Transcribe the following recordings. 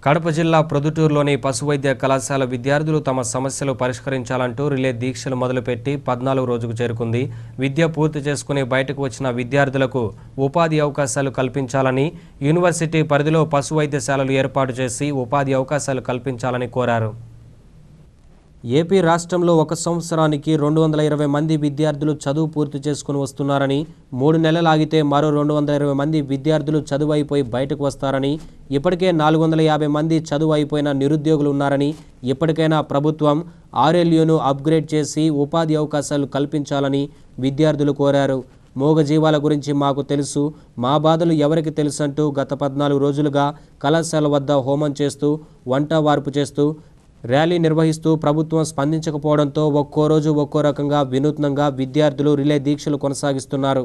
కడప జిల్లా ప్రొద్దుటూరులోని పశువైద్య కళాశాల విద్యార్థులు తమ సమస్యలు పరిష్కరించాలంటూ రిలే దీక్షలు మొదలుపెట్టి 14 రోజుకు చేరుకుంది. విద్య పూర్తి చేసుకుని బయటకు వచ్చిన విద్యార్థులకు ఉపాధి అవకాశాలు కల్పించాలని, యూనివర్సిటీ పరిధిలో పశువైద్యశాలలు ఏర్పాటు చేసి ఉపాధి అవకాశాలు కల్పించాలని కోరారు. ఏపీ రాష్ట్రంలో ఒక సంవత్సరానికి 220 మంది విద్యార్థులు చదువు పూర్తి చేసుకుని వస్తున్నారని, 3 నెలలు ఆగితే మరో 220 మంది విద్యార్థులు చదువు అయిపోయి బయటకు వస్తారని, ఇప్పటికే 450 మంది చదువు అయిపోయిన నిరుద్యోగులు ఉన్నారని, ఇప్పటికైనా ప్రభుత్వం ఆర్ఎల్యూను అప్గ్రేడ్ చేసి ఉపాధి అవకాశాలు కల్పించాలని విద్యార్థులు కోరారు. మూగజీవాల గురించి మాకు తెలుసు, మా బాధలు ఎవరికి తెలుసంటూ గత 14 రోజులుగా కళాశాల వద్ద హోమం చేస్తూ, వంట వార్పు చేస్తూ ర్యాలీ నిర్వహిస్తూ ప్రభుత్వం స్పందించకపోవడంతో ఒక్కో రోజు ఒక్కో రకంగా వినూత్నంగా విద్యార్థులు రిలే దీక్షలు కొనసాగిస్తున్నారు.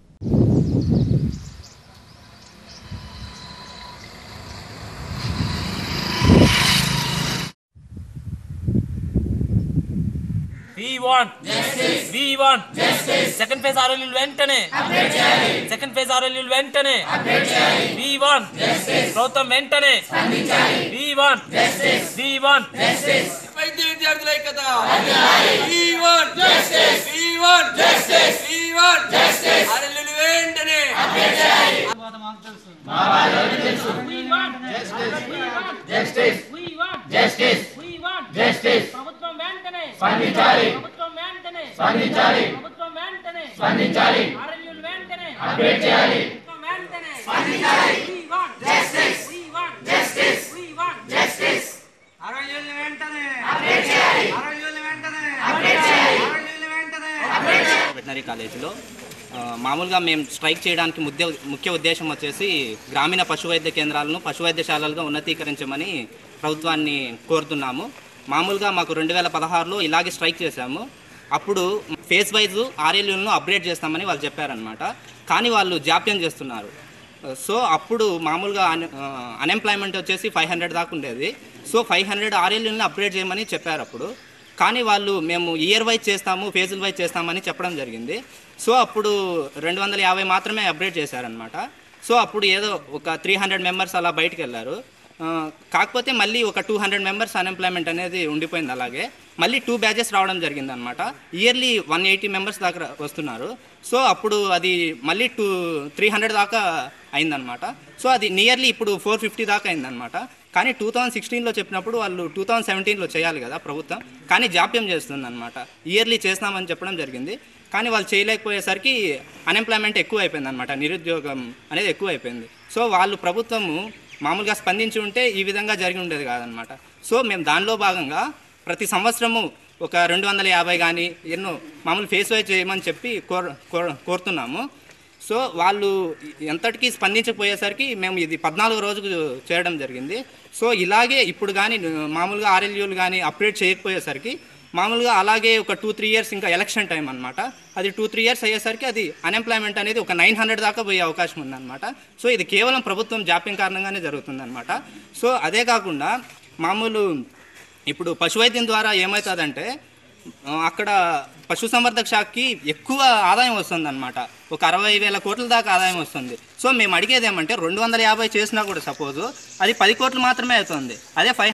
We want justice. We want justice. Second phase RLU వెంటనే అప్డేట్ చేయాలి. Second phase RLU వెంటనే అప్డేట్ చేయాలి. We want justice. ప్రభుత్వం వెంటనే స్పందించాలి. We want justice. We want justice. వైద్య విద్యార్థుల ఐక్యత వర్ధిల్లాలి. We want justice. We want justice. We want justice. RLU వెంటనే అప్డేట్ చేయాలి. మా బాధలు తెలుసు. We want justice. We want justice. We want justice. We want justice. ప్రభుత్వం వెంటనే స్పందించాలి. ప్రభుత్వం వెంటనే స్పందించాలి. ప్రభుత్వం వెంటనే స్పందించాలి. ఆర్ఎల్యూలు వెంటనే అప్డేట్ చేయాలి. ప్రభుత్వం వెంటనే స్పందించాలి. We want justice. We want justice. We want justice. ఆర్ఎల్యూలు వెంటనే అప్డేట్ చేయాలి. ఆర్ఎల్యూలు వెంటనే అప్డేట్ చేయాలి. ఆర్ఎల్యూలు వెంటనే అప్డేట్ చేయాలి. వెటనరీ కాలేజీలో మామూలుగా మేము స్ట్రైక్ చేయడానికి ముఖ్య ఉద్దేశం వచ్చేసి గ్రామీణ పశువైద్య కేంద్రాలను పశువైద్యశాలలుగా ఉన్నతీకరించమని ప్రభుత్వాన్ని కోరుతున్నాము. మామూలుగా మాకు 2016లో ఇలాగే స్ట్రైక్ చేశాము. అప్పుడు ఫేజ్ వైజ్ ఆర్ఎల్యూలను అప్గ్రేడ్ చేస్తామని వాళ్ళు చెప్పారనమాట. కానీ వాళ్ళు జాప్యం చేస్తున్నారు. సో అప్పుడు మామూలుగా అన్ఎంప్లాయ్మెంట్ వచ్చేసి 500 దాకా ఉండేది. సో 500 ఆర్ఎల్యూలను అప్గ్రేడ్ చేయమని చెప్పారు అప్పుడు. కానీ వాళ్ళు మేము ఇయర్ వైజ్ చేస్తాము, ఫేజుల వైజ్ చేస్తామని చెప్పడం జరిగింది. సో అప్పుడు 250 మాత్రమే అప్గ్రేడ్ చేశారనమాట. సో అప్పుడు ఏదో ఒక 300 మెంబర్స్ అలా బయటకు వెళ్ళారు. కాకపోతే మళ్ళీ ఒక 200 మెంబర్స్ అన్ఎంప్లాయ్మెంట్ అనేది ఉండిపోయింది. అలాగే మళ్ళీ 2 బ్యాచెస్ రావడం జరిగిందనమాట. ఇయర్లీ 180 మెంబర్స్ దాకా వస్తున్నారు. సో అప్పుడు అది మళ్ళీ 300 దాకా అయిందనమాట. సో అది నియర్లీ ఇప్పుడు 450 దాకా అయిందనమాట. కానీ 2016లో చెప్పినప్పుడు వాళ్ళు 2017లో చేయాలి కదా ప్రభుత్వం, కానీ జాప్యం చేస్తుందన్నమాట. ఇయర్లీ చేస్తామని చెప్పడం జరిగింది. కానీ వాళ్ళు చేయలేకపోయేసరికి అన్ఎంప్లాయ్మెంట్ ఎక్కువ అయిపోయింది అనమాట, నిరుద్యోగం అనేది ఎక్కువ అయిపోయింది. సో వాళ్ళు ప్రభుత్వము మామూలుగా స్పందించి ఉంటే ఈ విధంగా జరిగి ఉండేది కాదనమాట. సో మేము దానిలో భాగంగా ప్రతి సంవత్సరము ఒక 250 కానీ ఎన్నో మామూలు ఫేస్ వైజ్ చేయమని చెప్పి కోరుతున్నాము. సో వాళ్ళు ఎంతటికీ స్పందించకపోయేసరికి మేము ఇది 14 రోజుకు చేయడం జరిగింది. సో ఇలాగే ఇప్పుడు కానీ మామూలుగా ఆర్ఎల్యూలు కానీ అప్డేట్ చేయకపోయేసరికి మామూలుగా అలాగే ఒక 2-3 ఇయర్స్ ఇంకా ఎలక్షన్ టైం అనమాట. అది 2-3 ఇయర్స్ అయ్యేసరికి అది అన్ఎంప్లాయ్మెంట్ అనేది ఒక 900 దాకా పోయే అవకాశం ఉందన్నమాట. సో ఇది కేవలం ప్రభుత్వం జాప్యం కారణంగానే జరుగుతుందన్నమాట. సో అదే కాకుండా మామూలు ఇప్పుడు పశువైద్యం ద్వారా ఏమవుతుందంటే అక్కడ పశుసంవర్ధక శాఖకి ఎక్కువ ఆదాయం వస్తుంది అనమాట. ఒక 60,000 కోట్ల దాకా ఆదాయం వస్తుంది. సో మేము అడిగేది ఏమంటే 250 చేసినా కూడా సపోజు అది 10 కోట్లు మాత్రమే అవుతుంది. అదే